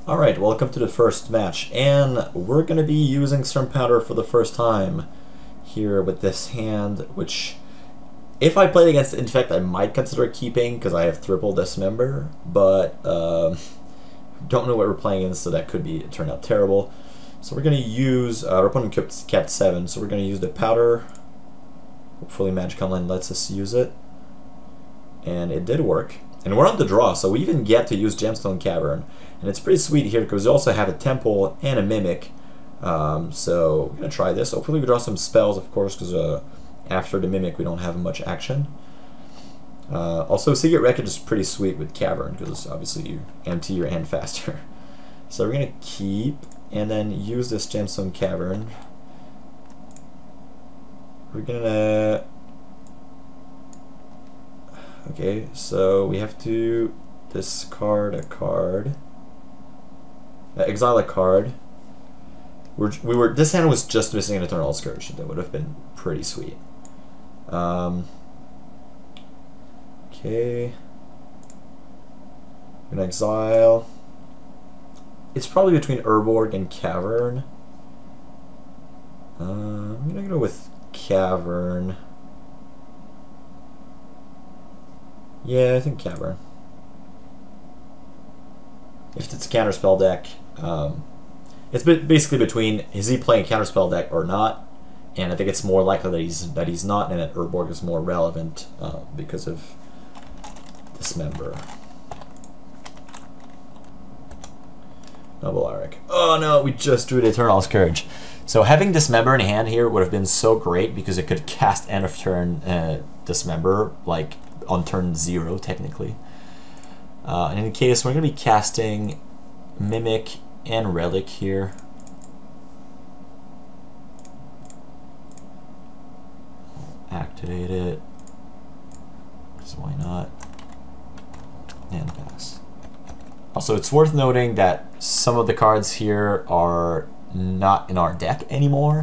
Alright, welcome to the first match, and we're going to be using Storm Powder for the first time here with this hand, which, if I played against Infect, I might consider keeping, because I have triple Dismember, but don't know what we're playing against, so that could turn out terrible. So we're going to use, our opponent kept 7, so we're going to use the Powder. Hopefully Magic Online lets us use it. And it did work. And we're on the draw, so we even get to use Gemstone Cavern. And it's pretty sweet here because we also have a Temple and a Mimic. So we're going to try this. Hopefully we draw some spells, of course, because after the Mimic we don't have much action. Also, Secret Wreckage is pretty sweet with Cavern because obviously you empty your hand faster. So we're going to keep and then use this Gemstone Cavern. We're going to... Okay, so we have to discard a card. Exile a card. This hand was just missing an Eternal Scourge. That would have been pretty sweet. Okay. I'm gonna exile. It's probably between Urborg and Cavern. I'm gonna go with Cavern. Yeah, I think Cavern. If it's a counterspell deck, it's basically between is he playing a counterspell deck or not, and I think it's more likely that he's not, and that Urborg is more relevant because of Dismember. Double Arik. Oh no, we just drew the Eternal Scourge. So having Dismember in hand here would have been so great because it could cast end of turn Dismember, like on turn 0 technically. In any case, we're going to be casting Mimic and Relic here. Activate it, because why not? And pass. Also, it's worth noting that some of the cards here are not in our deck anymore,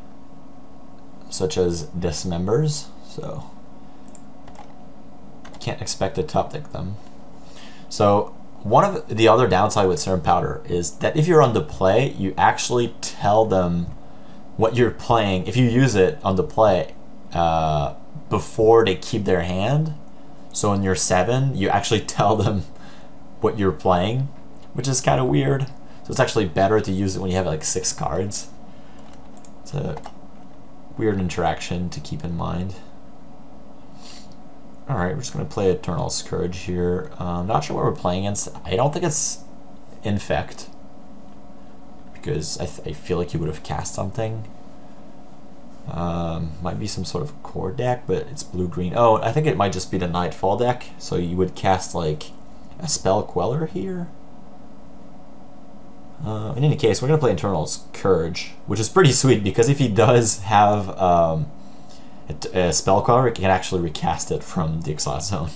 such as Dismembers, so can't expect to top deck them. So one of the other downside with Storm Powder is that if you're on the play, you actually tell them what you're playing. If you use it on the play before they keep their hand, so in your 7, you actually tell them what you're playing, which is kind of weird. So it's actually better to use it when you have like 6 cards. It's a weird interaction to keep in mind. Alright, we're just going to play Eternal Scourge here. Not sure what we're playing against. I don't think it's Infect, because I feel like he would have cast something. Might be some sort of core deck, but it's blue-green. Oh, I think it might just be the Nightfall deck, so you would cast like a Spell Queller here. In any case, we're going to play Eternal Scourge, which is pretty sweet, because if he does have a Spell Queller, it can actually recast it from the Exile Zone.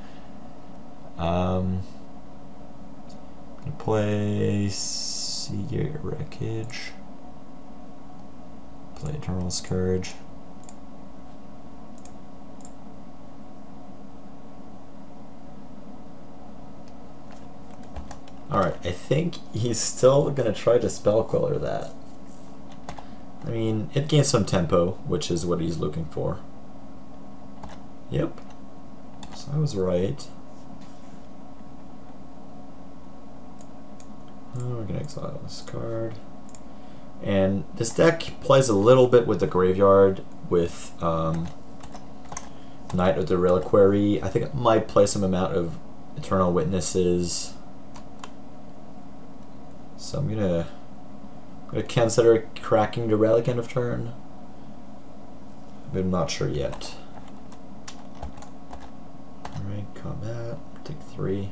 Play Secret Wreckage. Play Eternal Scourge. Alright, I think he's still gonna try to Spell Queller that. I mean, it gains some tempo, which is what he's looking for. Yep. So I was right. We're gonna exile this card. And this deck plays a little bit with the graveyard with Knight of the Reliquary. I think it might play some amount of Eternal Witnesses. So I'm gonna consider cracking the Relic end of turn, but I'm not sure yet. Alright, combat, take 3.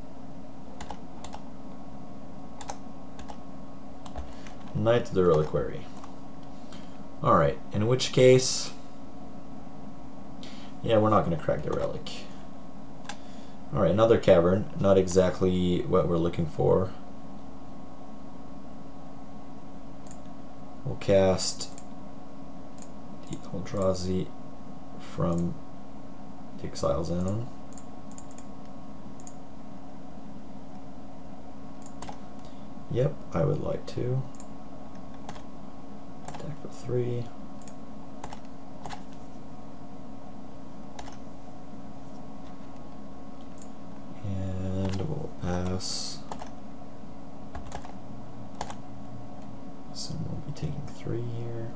Knight of the Reliquary. Alright, in which case, yeah, we're not going to crack the Relic. Alright, another Cavern, not exactly what we're looking for. We'll cast the Eldrazi from the Exile Zone. Yep, I would like to. Attack for 3. And we'll pass. So we'll be taking 3 here.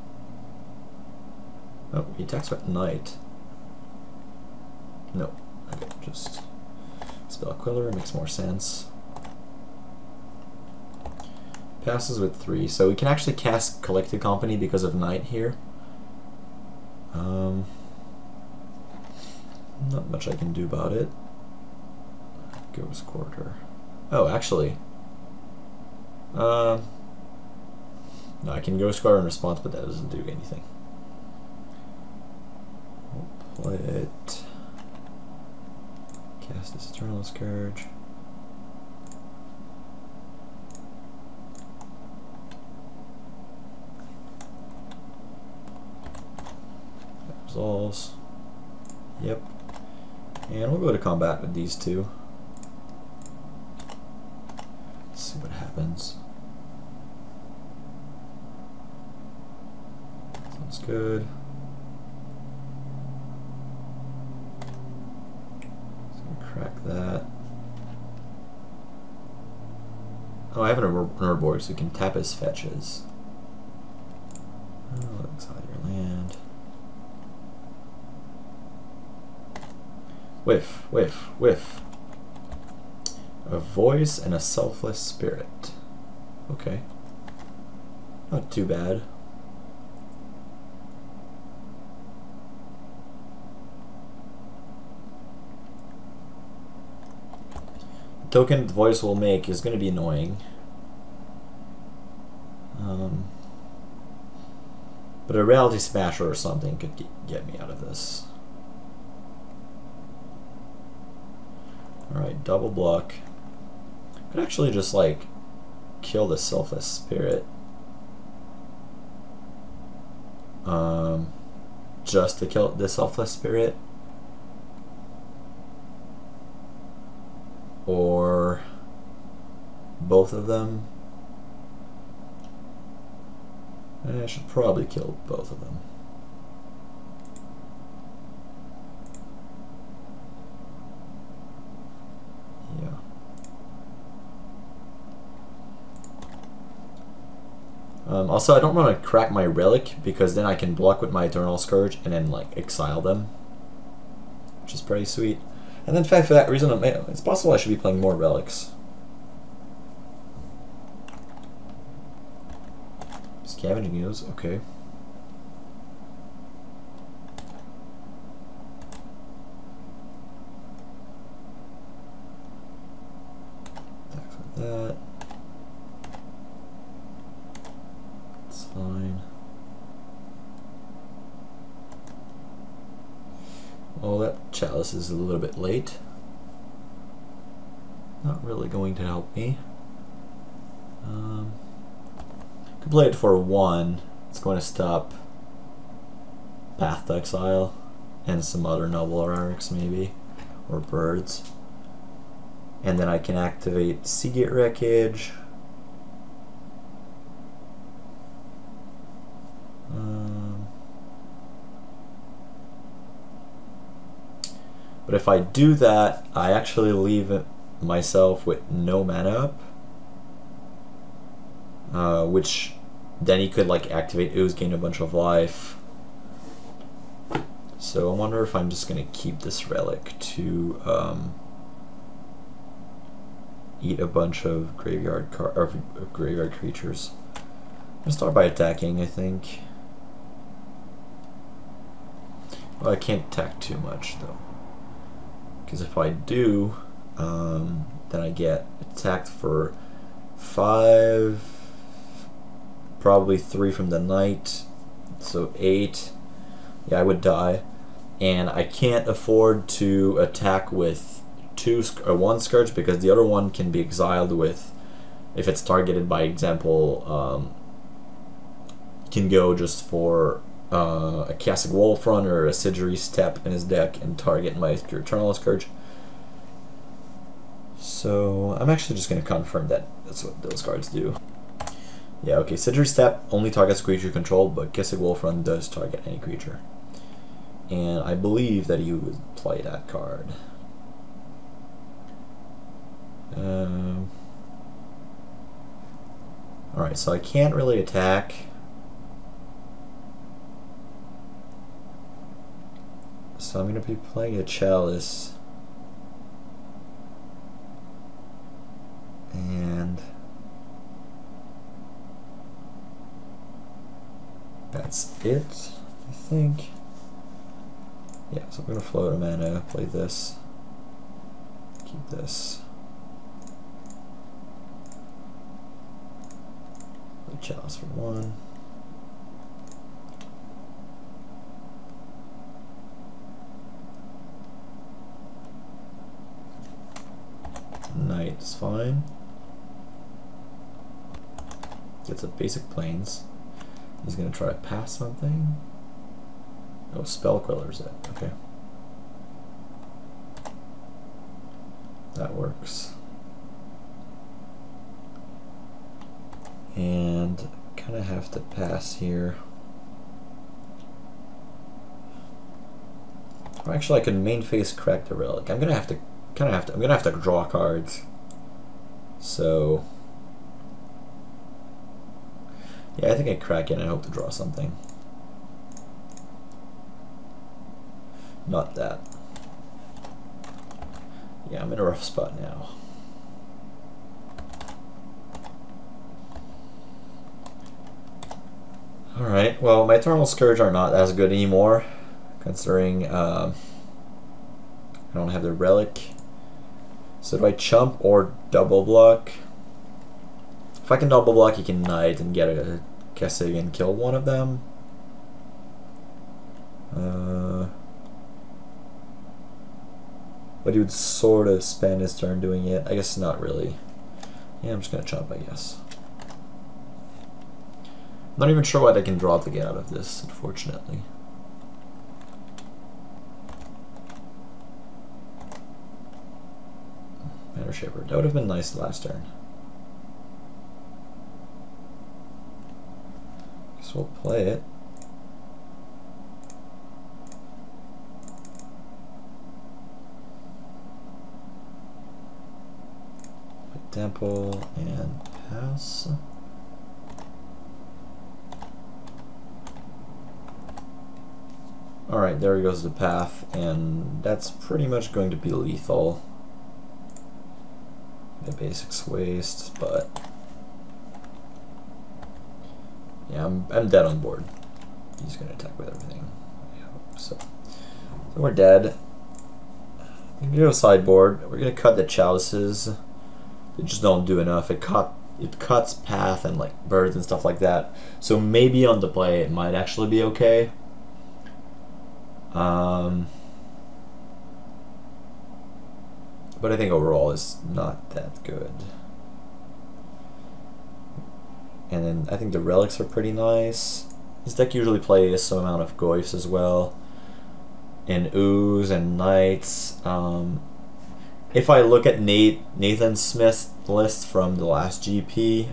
Oh, he attacks at night. No, okay, just spell Quiller makes more sense. Passes with 3, so we can actually cast Collected Company because of night here. Not much I can do about it. Ghost Quarter. Oh, actually. No, I can Ghost Quarter in response, but that doesn't do anything. We'll play it. Cast this Eternal Scourge. That resolves. Yep. And we'll go to combat with these two. Let's see what happens. Sounds good. Crack that. Oh, I have an Urborg, so we can tap his fetches. Oh, exile your land. Whiff, whiff, whiff. A voice and a selfless spirit. Okay. Not too bad. Token the voice will make is going to be annoying. But a Reality Smasher or something could get me out of this. Alright, double block. Could actually just like kill the Selfless Spirit. Just to kill the Selfless Spirit. Or both of them. I should probably kill both of them. Yeah. Also, I don't want to crack my relic because then I can block with my Eternal Scourge and then like exile them, which is pretty sweet. And in fact, for that reason, it's possible I should be playing more relics. Scavenging News, okay. Attacks with that. It's fine. Well, that chalice is a little bit late. Not really going to help me. Could play it for 1. It's going to stop Path to Exile and some other noble relics maybe, or birds. And then I can activate Seagate Wreckage. But if I do that, I actually leave myself with no mana up, which then he could like activate Ooze, gain a bunch of life. So I wonder if I'm just gonna keep this relic to eat a bunch of graveyard creatures. I'm gonna start by attacking, I think. Well, I can't attack too much though, because if I do, then I get attacked for 5, probably 3 from the night, so 8. Yeah, I would die, and I can't afford to attack with 1 Scourge because the other one can be exiled with, if it's targeted by example, can go just for a Classic Wallfront or a Sidgery Step in his deck and target my Eternal Scourge. So I'm actually just going to confirm that that's what those cards do. Yeah, okay, Sidri Step only targets a creature controlled, but Kissing Wolf Run does target any creature. And I believe that he would play that card. Alright, so I can't really attack. So I'm going to be playing a Chalice. And that's it, I think. Yeah, so I'm going to float a mana, play this, keep this. Play Chalice for 1. Knight's fine. Gets a basic planes. He's going to try to pass something. Oh, Spell Queller's it. Okay. That works. And kind of have to pass here. Or actually, I can main phase crack the relic. I'm gonna have to I'm gonna have to draw cards. So yeah, I think I crack it and I hope to draw something. Not that. Yeah, I'm in a rough spot now. Alright, well, my Eternal Scourge are not as good anymore, considering I don't have the relic. So do I chump or double block? If I can double block, you can knight and get a Kessig and kill one of them. But he would sort of spend his turn doing it. I guess not really. Yeah, I'm just gonna chump, I guess. Not even sure what I can draw to get out of this, unfortunately. Matter Shaper. That would have been nice last turn. Guess we'll play it. Temple and pass. Alright, there goes the path, and that's pretty much going to be lethal. The basics waste, but yeah, I'm dead on board. He's gonna attack with everything. I hope so. So we're dead. We're gonna go sideboard. We're gonna cut the chalices. They just don't do enough. It cuts path and like birds and stuff like that. So maybe on the play it might actually be okay. But I think overall it's not that good. And then I think the relics are pretty nice. This deck usually plays some amount of Goyfs as well, and Ooze and Knights. If I look at Nathan Smith's list from the last GP,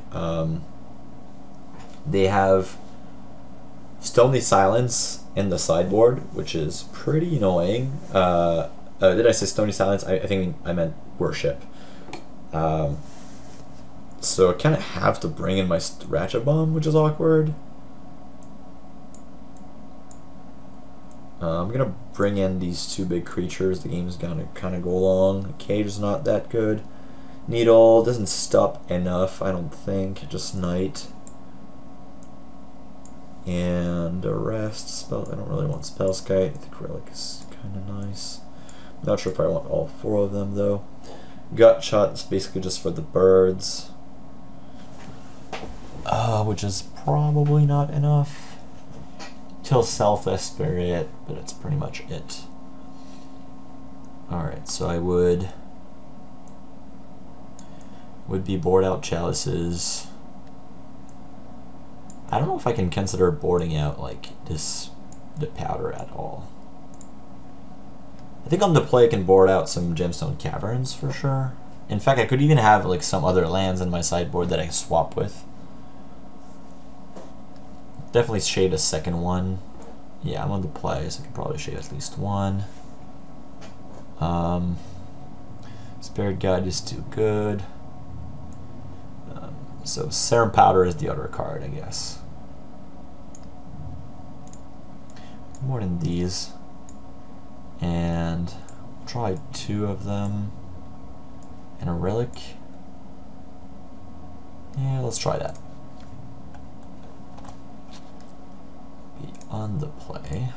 they have Stony Silence in the sideboard, which is pretty annoying. Did I say Stony Silence? I think I meant Worship. So I kind of have to bring in my Ratchet Bomb, which is awkward. I'm gonna bring in these two big creatures. The game's gonna kind of go along. Cage is not that good. Needle doesn't stop enough, I don't think. Just Knight. And the rest, spell. I don't really want Spellskite. I think Relic is kind of nice. Not sure if I want all four of them though. Gut Shot is basically just for the birds, which is probably not enough. Till Selfless Spirit, but it's pretty much it. Alright, so I would be board out Chalices. I don't know if I can consider boarding out like the powder at all. I think on the play I can board out some Gemstone Caverns for sure. In fact, I could even have like some other lands in my sideboard that I swap with. Definitely shade a second one. Yeah, I'm on the play, so I can probably shade at least one. Spirit Guide is too good. So Serum Powder is the other card, I guess. More than these. And try 2 of them. And a Relic. Yeah, let's try that. Be on the play.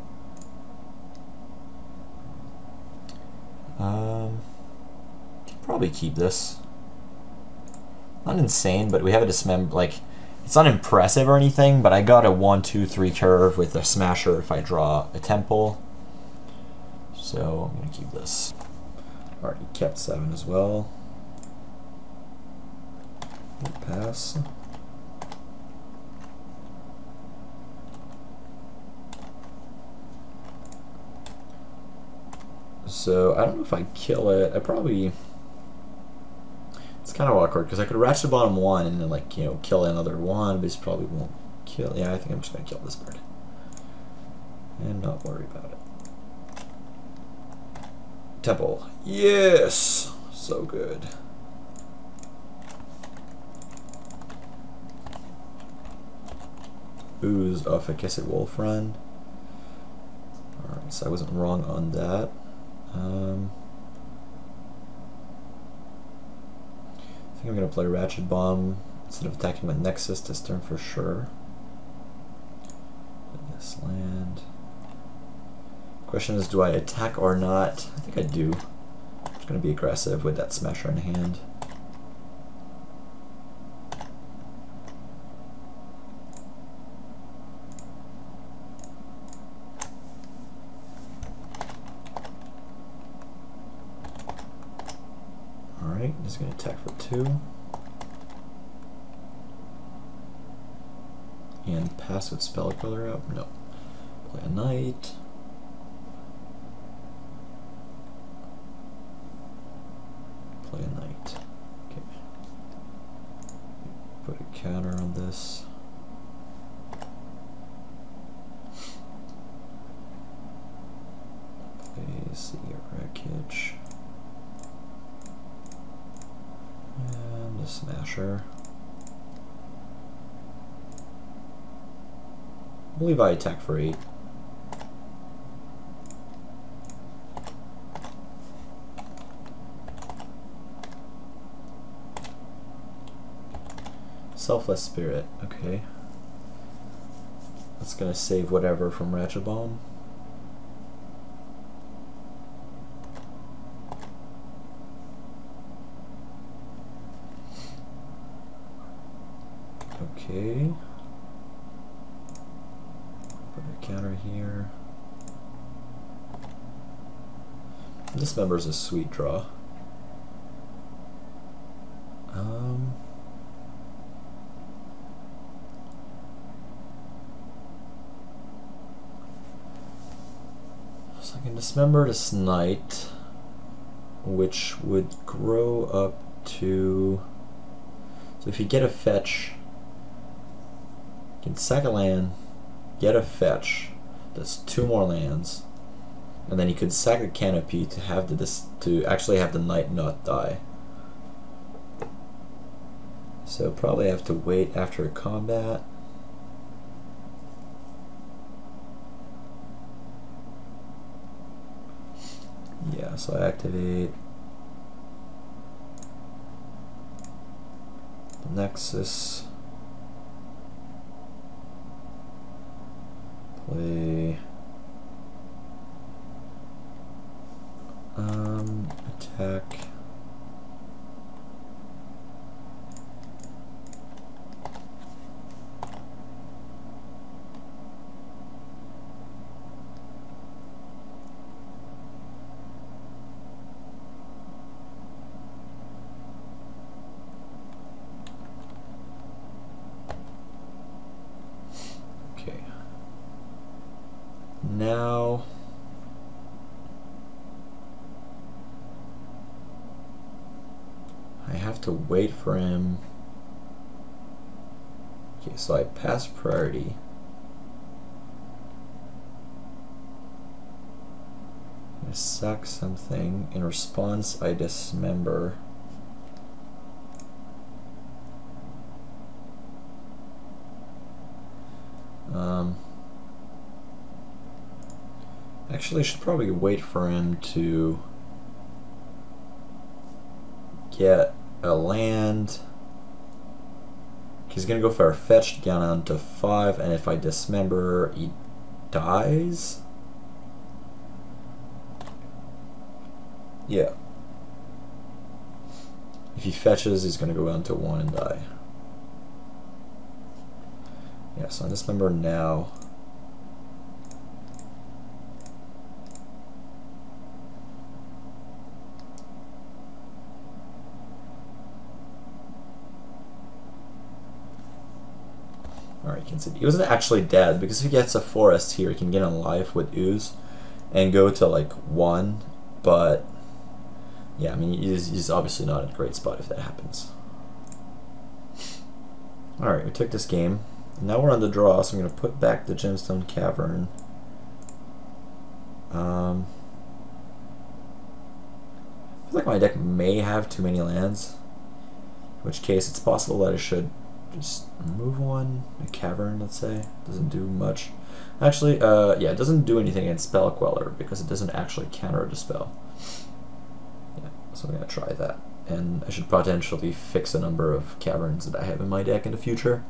Probably keep this. Not insane, but we have a dismember. Like, it's not impressive or anything, but I got a 1-2-3 curve with a smasher if I draw a temple. So I'm gonna keep this. Already kept 7 as well. We'll pass. So I don't know if I kill it. I probably. It's kind of awkward because I could ratchet bottom 1 and then, like, you know, kill another 1, but it's probably won't kill. Yeah, I think I'm just gonna kill this bird and not worry about it. Temple, yes, so good. Ooze off a Kiss It Wolf Run. Alright, so I wasn't wrong on that. I think I'm going to play Ratchet Bomb instead of attacking my Nexus this turn for sure. This land. Question is, do I attack or not? I think I do. I'm just going to be aggressive with that Smasher in hand. Alright, just going to attack for 2. And pass with Spell Color out? No. Play a Knight. Play a Knight. Okay. Put a counter on this. Play Sea Wreckage. And a Smasher. I believe I attack for 8. Selfless Spirit, okay. That's gonna save whatever from Ratchet Bomb. Okay. Put a counter here. Dismember is a sweet draw. So I can dismember this Knight, which would grow up to. So if you get a fetch, you can sack a land, get a fetch. That's 2 more lands, and then you could sack a Canopy to have to actually have the Knight not die. So probably have to wait after a combat. Yeah, so I activate the Nexus. Play attack. Okay. Now have to wait for him. Okay, so I pass priority. I sack something. In response, I dismember. Actually, I should probably wait for him to get a land. He's gonna go for a fetch down to 5, and if I dismember, he dies. Yeah. If he fetches, he's gonna go down to 1 and die. Yeah, so I dismember now. Alright, you can see he wasn't actually dead, because if he gets a forest here, he can get on life with ooze and go to like 1, but yeah, I mean, he's obviously not in a great spot if that happens. Alright, we took this game. Now we're on the draw, so I'm going to put back the Gemstone Cavern. I feel like my deck may have too many lands, in which case it's possible that I should just remove one. A cavern, let's say. Doesn't do much. Actually, yeah, it doesn't do anything against Spell Queller because it doesn't actually counter the spell. Yeah, so I'm going to try that. And I should potentially fix a number of caverns that I have in my deck in the future.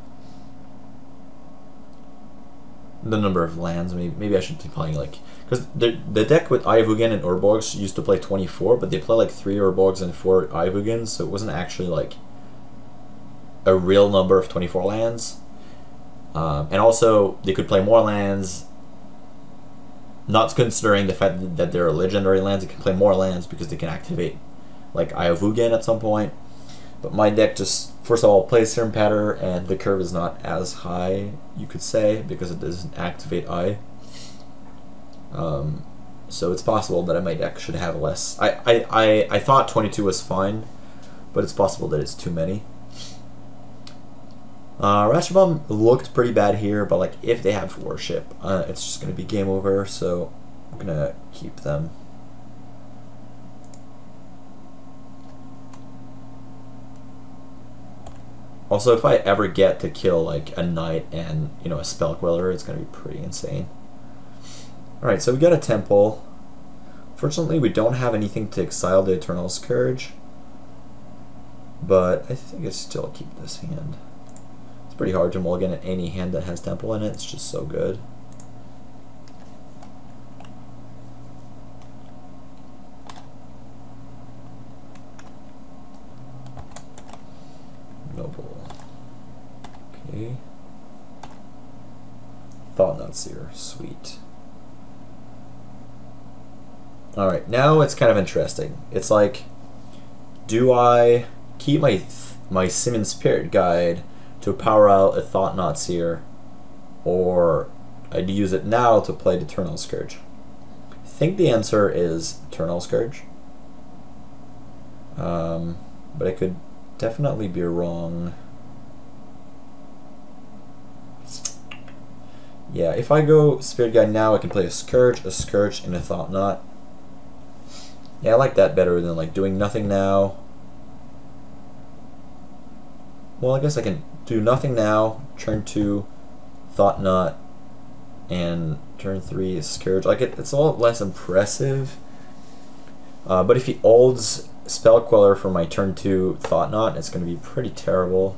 The number of lands, maybe I should be playing like, because the deck with Ivugan and Urborgs used to play 24, but they play like 3 Urborgs and 4 Ivugans, so it wasn't actually like a real number of 24 lands. And also they could play more lands, not considering the fact that they're legendary lands. They can play more lands because they can activate like Ivugan at some point. But my deck just, first of all, plays Serum Patter, and the curve is not as high, you could say, because it doesn't activate I. So it's possible that my deck should have less. I thought 22 was fine, but it's possible that it's too many. Ratchet Bomb looked pretty bad here, but like if they have Worship, it's just going to be game over, so I'm going to keep them. Also, if I ever get to kill like a knight and, you know, a Spell Queller, it's going to be pretty insane. Alright, so we got a temple. Fortunately, we don't have anything to exile the Eternal Scourge, but I think I still keep this hand. It's pretty hard to mulligan at any hand that has temple in it. It's just so good. Noble. Okay. Thought-Knot Seer. Sweet. Alright, now it's kind of interesting. It's like, do I keep my Simon Spirit Guide to power out a Thought-Knot Seer, or I'd use it now to play the Eternal Scourge? I think the answer is Eternal Scourge. But I could definitely be wrong. Yeah, if I go Spirit Guide now, I can play a Scourge, and a Thought-Knot. Yeah, I like that better than like doing nothing now. Well, I guess I can do nothing now, turn 2, Thought-Knot, and turn 3 Scourge. Like it's a lot less impressive. But if he ults Spell Queller for my turn 2 Thought-Knot, it's going to be pretty terrible.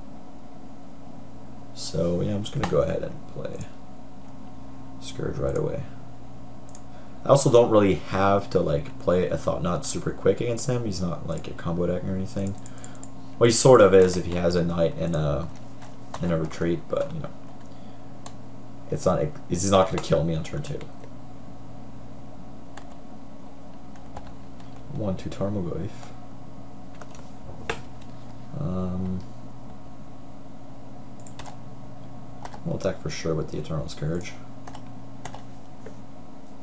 So yeah, I'm just going to go ahead and play Scourge right away. I also don't really have to like play a Thought-Knot super quick against him. He's not like a combo deck or anything. Well, he sort of is if he has a knight and a retreat, but you know, it's not. He's not going to kill me on turn 2. 1/2 Tarmogoyf. We'll attack for sure with the Eternal Scourge.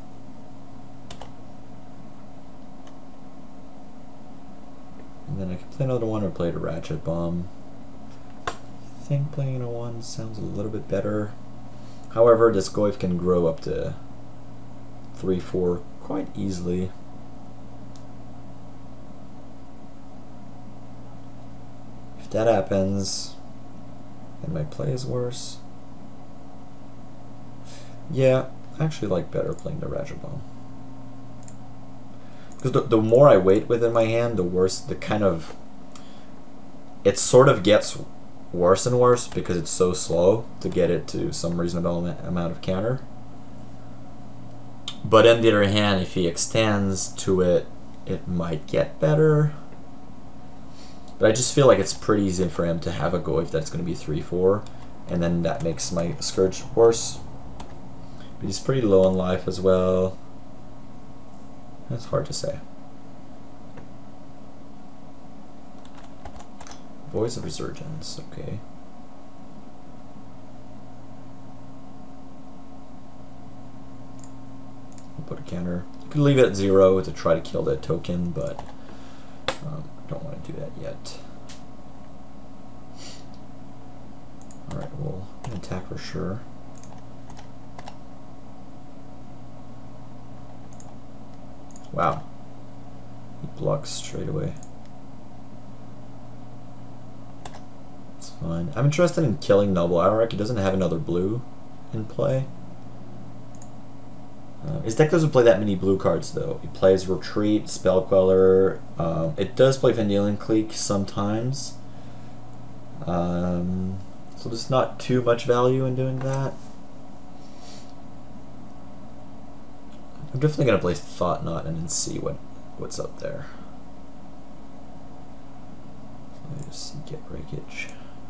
And then I can Play another one or play the Ratchet Bomb. I think playing a 1 sounds a little bit better. However, this Goyf can grow up to 3-4 quite easily. If that happens, then my play is worse. Yeah, I actually like better playing the Ratchet Bomb. Because the more I wait within my hand, the worse the kind of... It sort of gets worse and worse because it's so slow to get it to some reasonable amount of counter. But on the other hand, if he extends to it, it might get better. But I just feel like it's pretty easy for him to have a Goyf that's going to be 3-4, and then that makes my Scourge worse. But he's pretty low on life as well. That's hard to say. Voice of Resurgence, okay. We'll put a counter. You could leave it at 0 to try to kill that token, but don't want to do that yet. Alright, we'll attack for sure. Wow. He blocks straight away. It's fine. I'm interested in killing Noble Alark. He doesn't have another blue in play. His deck doesn't play that many blue cards though. He plays Retreat, Spell Queller. It does play Vendilion Clique sometimes. So there's not too much value in doing that. I'm definitely gonna play Thought Knot and then see what's up there. Let me just see Get Breakage.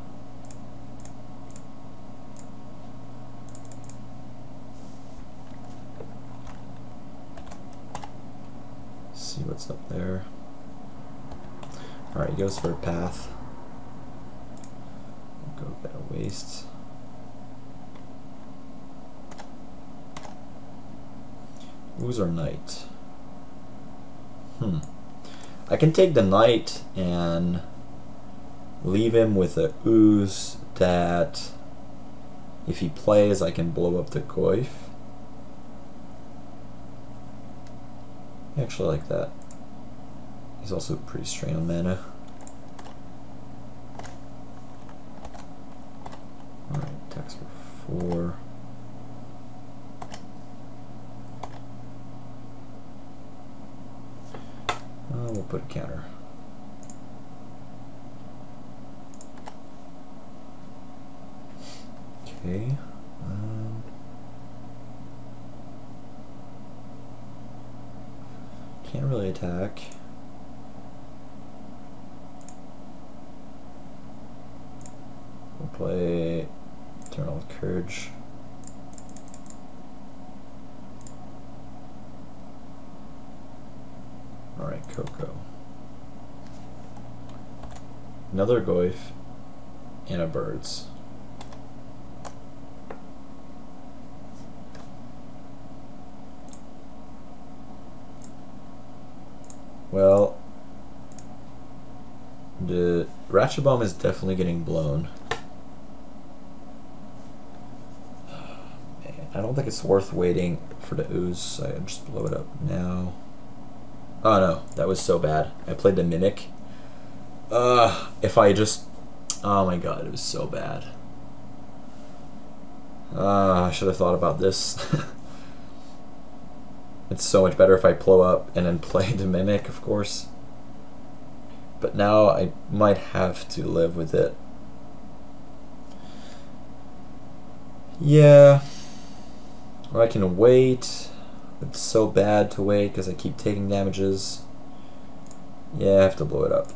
See what's up there. Alright, he goes for a path. We'll go Better Waste. Ooze or Knight? I can take the Knight and leave him with a Ooze that if he plays I can blow up the Goyf. I actually like that. He's also pretty straight on mana. Alright, attacks for 4. We'll put a counter. Okay. Can't really attack. We'll play Eternal Courage. Alright, Coco. Another Goyf and a Birds. Well, the Ratchet Bomb is definitely getting blown. Man, I don't think it's worth waiting for the Ooze, so I just blow it up now. Oh no, that was so bad. I played the Mimic. If I just... Oh my god, it was so bad. I should have thought about this. It's so much better if I blow up and then play the Mimic, of course. But now I might have to live with it. Yeah. Or I can wait. It's so bad to wait because I keep taking damages. Yeah, I have to blow it up.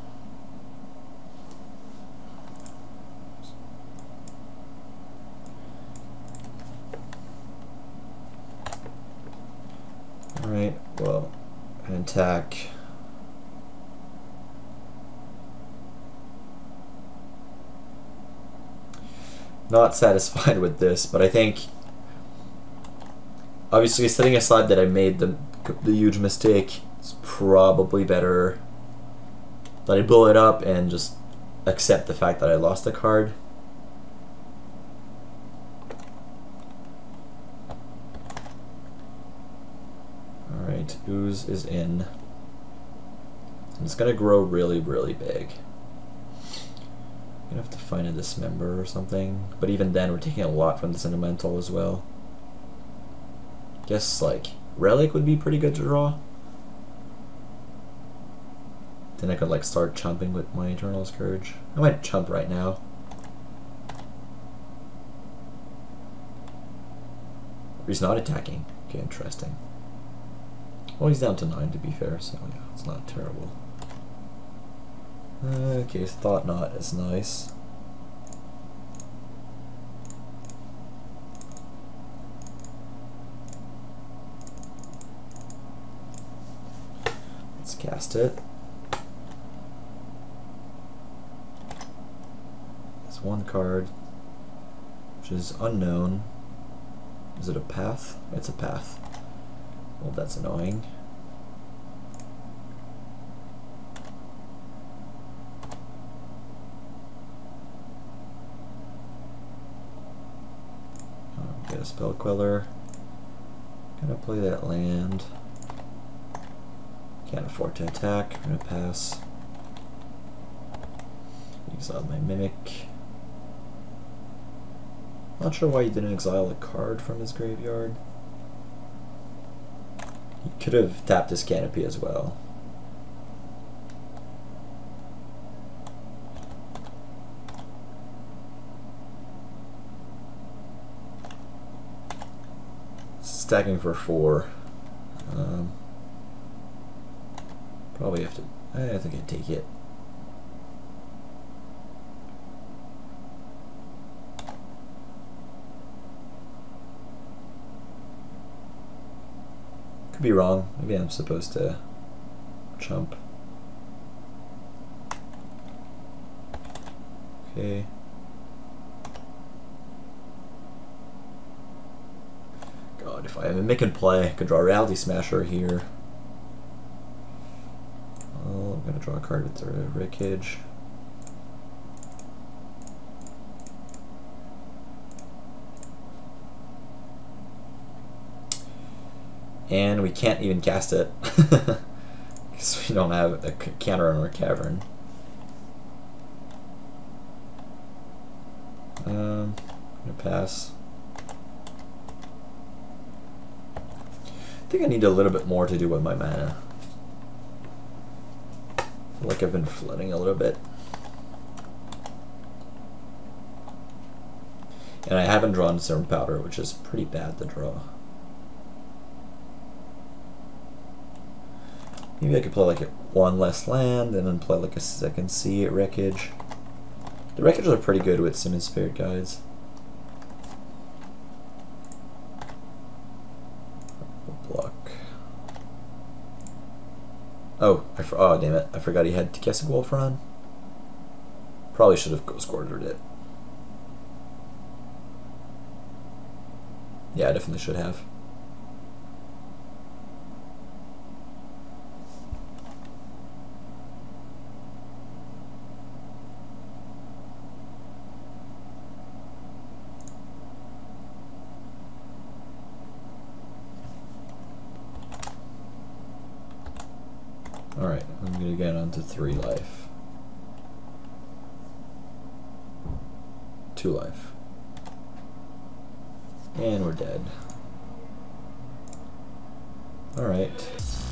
Alright, well, an attack. Not satisfied with this, but I think obviously setting aside that I made the huge mistake, it's probably better That I blow it up and just accept the fact that I lost the card. Alright, Ooze is in. And it's gonna grow really, really big. I'm gonna have to find a Dismember or something. But even then, we're taking a lot from the Sentimental as well. Guess, like, Relic would be pretty good to draw. Then I could, like, start chumping with my Eternal Scourge. I might chump right now. He's not attacking. Okay, interesting. Well, he's down to 9 to be fair, so yeah, it's not terrible. Okay, Thought Knot is nice. Let's cast it. It's one card, which is unknown. Is it a path? It's a path. Well, that's annoying. Get a Spell Queller. Gonna play that land. Can't afford to attack. I'm gonna pass. Exile my Mimic. Not sure why he didn't exile a card from his graveyard. He could have tapped his Canopy as well. Stacking for 4. Probably have to. I think I'd take it. Could be wrong. Maybe I'm supposed to chump. Okay. God, if I have a Mimic in play, I could draw Reality Smasher here. Oh, I'm gonna draw a card with the Wreckage. And we can't even cast it because we don't have a counter on our Cavern. I'm gonna pass. I think I need a little bit more to do with my mana. I feel like I've been flooding a little bit. And I haven't drawn Serum Powder, which is pretty bad to draw. Maybe I could play like one less land and then play like a second sea at Wreckage. The Wreckages are pretty good with Summon Spirit Guides. Block. Oh, oh damn it! I forgot he had Tikesik Wolf run. Probably should have Ghost Ordered it. Yeah, I definitely should have. Alright, I'm gonna get onto 3 life. 2 life. And we're dead. Alright.